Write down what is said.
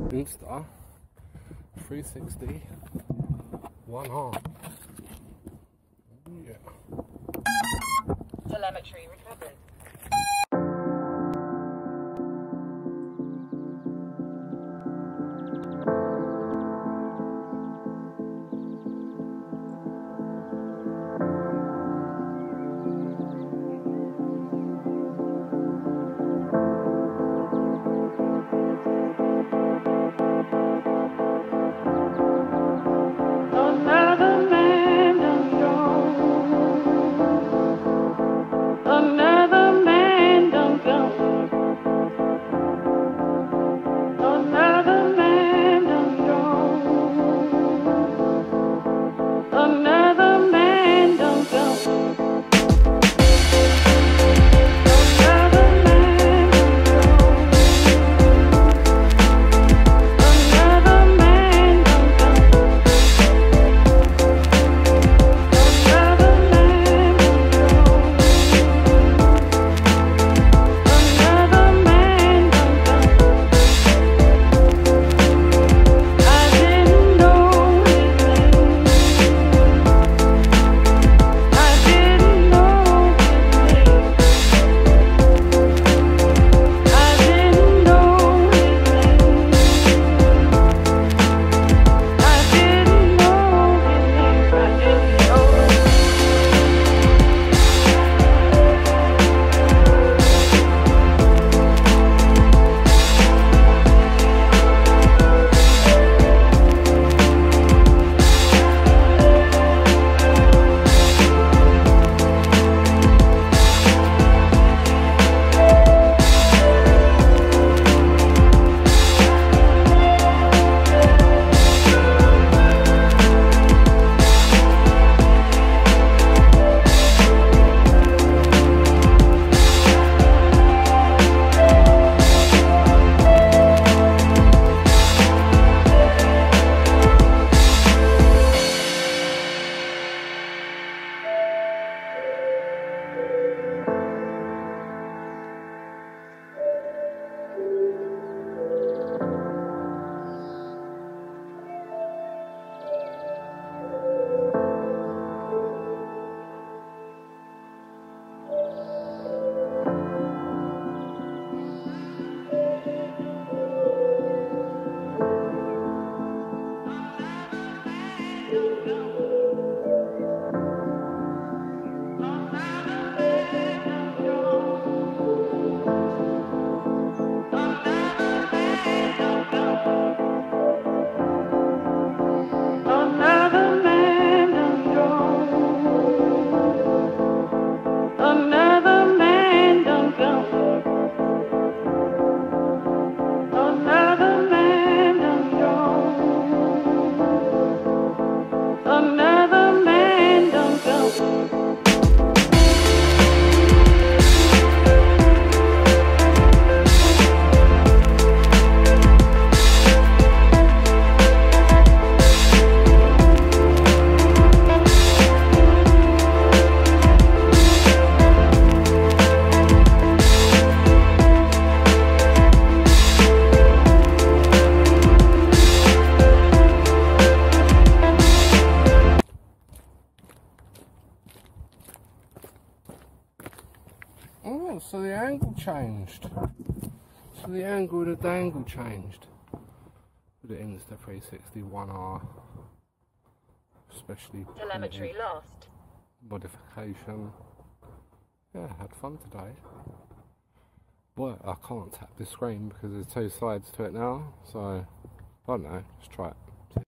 Insta360 1R. Yeah. Telemetry recovered. Oh, so the angle changed. So the angle of the dangle changed. With the Insta360 1R, especially Telemetry lost. Modification. Yeah, had fun today. But I can't tap the screen because there's two sides to it now, so I don't know, let's try it.